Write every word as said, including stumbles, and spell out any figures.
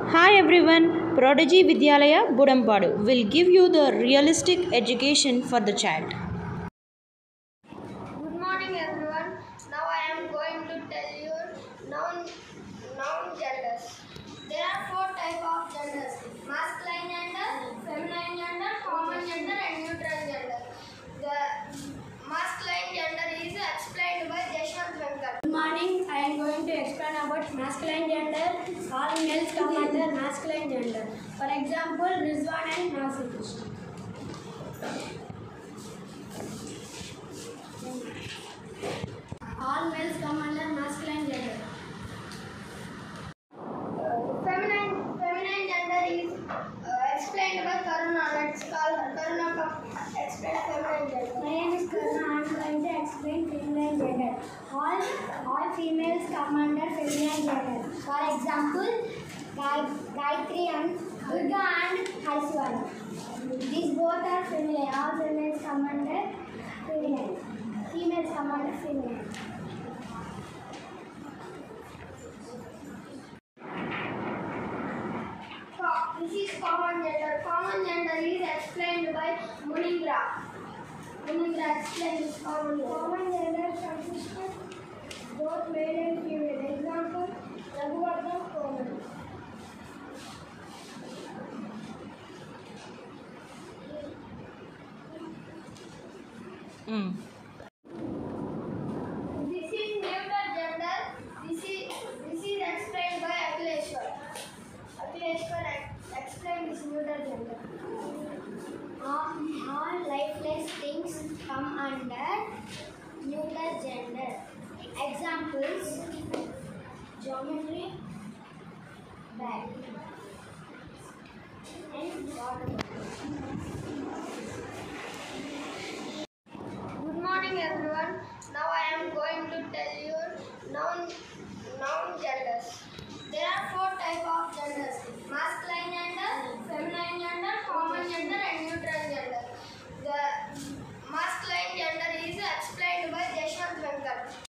Hi everyone, Prodigy Vidyalaya Budampadu will give you the realistic education for the child. Good morning everyone. Now I am going to tell you noun, noun genders. There are four types of genders: masculine gender, feminine gender, common gender and neutral gender. The masculine gender is explained by Jashwant Venkat. Good morning. I am going to explain about masculine gender. All males come under masculine gender. For example, Rizwan and Nasir. All males come under masculine gender. Uh, feminine, feminine gender is uh, explained by Karuna. Let's call her. Karuna, come explain feminine gender. My name is Karna. I am going to explain feminine gender. All, all females come under feminine gender. For example, Gayatri and Durga and Haiswara. These both are feminine. All females come under feminine. Females come under feminine. Co- This is common gender. Common gender is explained by Munindra. Munindra explains common gender. Common gender consists of both male and female. Example, Raghuvardhan common. Mm. This is neuter gender. This is this is explained by Akhileshwar. Akhileshwar ex- explains this neuter gender. All, all lifeless things come under neuter gender. Examples: geometry, bag, and water. Good morning everyone. Now I am going to tell you noun noun genders. There are four types of genders: masculine gender, feminine gender, common